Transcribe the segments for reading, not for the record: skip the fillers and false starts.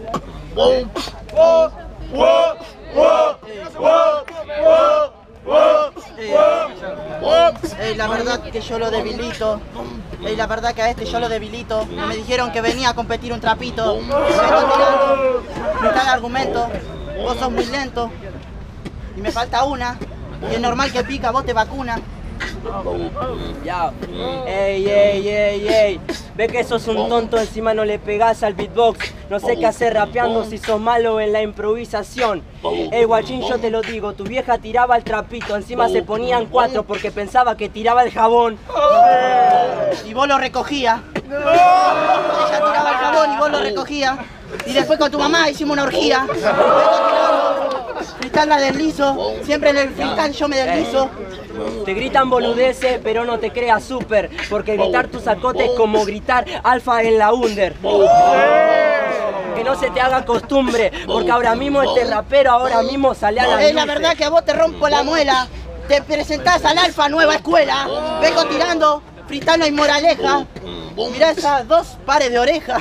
La verdad que yo lo debilito. La verdad que a este yo lo debilito. Me dijeron que venía a competir un trapito. Vengo tirando mitad de argumento. Vos sos muy lento. Y me falta una. Y es normal que pica, vos te vacunas. Ya, ey, ve que sos un tonto, encima no le pegás al beatbox. No sé qué hacer rapeando si sos malo en la improvisación. Ey, guachín, yo te lo digo, tu vieja tiraba el trapito, encima se ponían 4 porque pensaba que tiraba el jabón. Y vos lo recogías. Ella tiraba el jabón y vos lo recogías. Y después con tu mamá hicimos una orgía. Freestyle la deslizo, siempre en el freestyle yo me deslizo. Te gritan boludeces, pero no te creas súper, porque gritar tu sacote es como gritar alfa en la under. Que no se te haga costumbre, porque ahora mismo este rapero ahora mismo sale a la luz. Es la verdad que a vos te rompo la muela. Te presentás al alfa nueva escuela. Vengo tirando, freestyle no hay moraleja. Mirá esas 2 pares de orejas.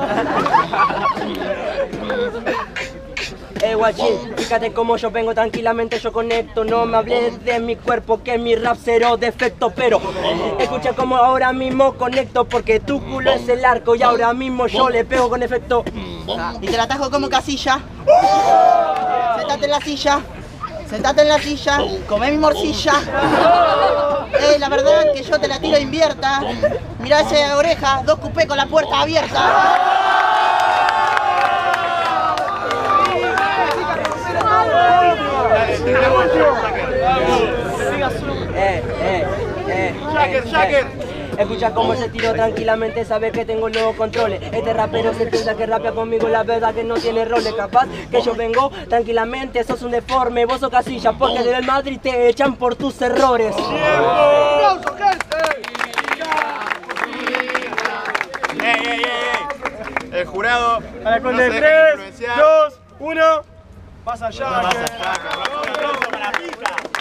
Guachín, fíjate cómo yo vengo tranquilamente, yo conecto. No me hables de mi cuerpo, que mi rap cero defecto. Pero escucha cómo ahora mismo conecto, porque tu culo es el arco y ahora mismo yo le pego con efecto. Y te la atajo como Casilla. Sentate en la silla. Sentate en la silla, comé mi morcilla. La verdad que yo te la tiro invierta. Mirá esa oreja, 2 cupé con la puerta abierta. Escucha cómo se tiró tranquilamente, sabes que tengo los controles. Este rapero se piensa que rapea conmigo, la verdad que no tiene roles. Capaz que yo vengo tranquilamente, sos un deforme, vos sos Casilla, porque del Madrid te echan por tus errores. El jurado. A la cuenta de 3, 2, 1. Pasa allá. Pasa allá, para la pica.